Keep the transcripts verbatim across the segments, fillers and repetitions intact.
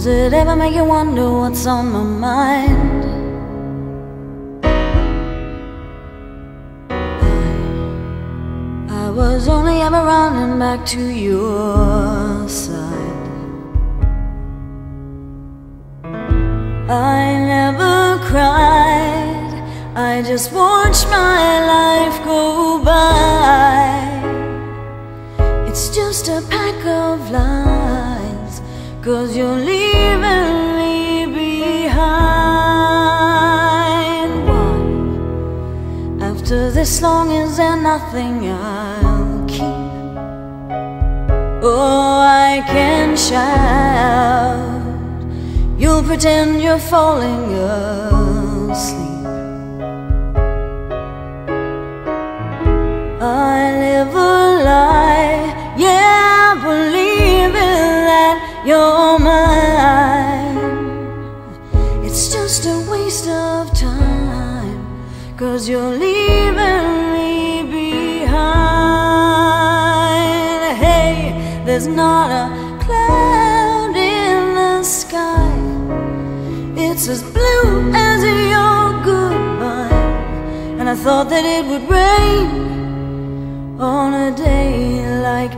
Does it ever make you wonder what's on my mind? I, I was only ever running back to your side. I never cried, I just watched my life go by. It's just a pack of lies, 'cause you're leaving me behind. Why? After this long, is there nothing I'll keep? Oh, I can shout, you'll pretend you're falling asleep. I live a lie, yeah, believing that you're mine. It's just a waste of time, 'cause you're leaving me behind. Hey, there's not a cloud in the sky, it's as blue as your goodbye. And I thought that it would rain on a day like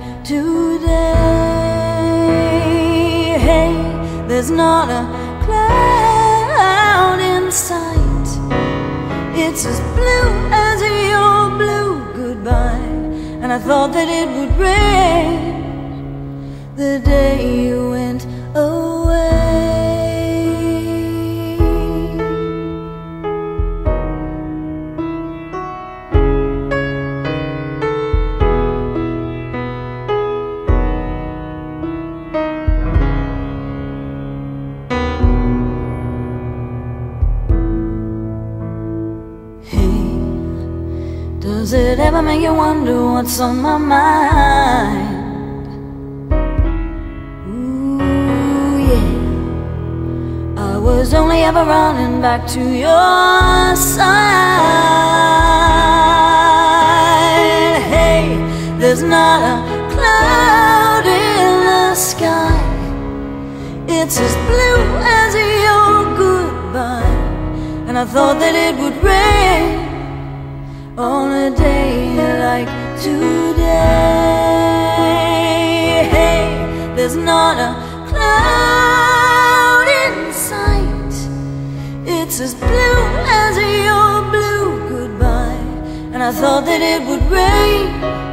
today. Hey, there's not a cloud in sight, it's as blue as your blue goodbye. And I thought that it would rain the day you went away. Does it ever make you wonder what's on my mind? Ooh, yeah. I was only ever running back to your side. Hey, there's not a cloud in the sky, it's as blue as your goodbye. And I thought that it would rain on a day like today. Hey, there's not a cloud in sight, it's as blue as your blue goodbye. And I thought that it would rain